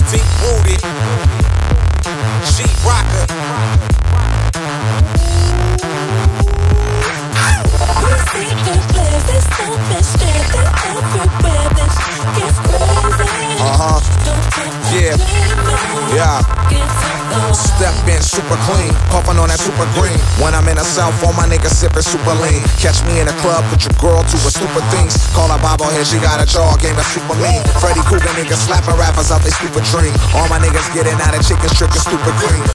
deep rooted, sheet rocker. Yeah. Step in super clean, puffin' on that super green. When I'm in the South, all my niggas sippin' super lean. Catch me in the club with your girl doing stupid things. Call her bobblehead, she got a jaw, game of super mean. Freddy Cougar niggas slapping rappers out they stupid dream. All my niggas getting out of chicken stripping stupid green.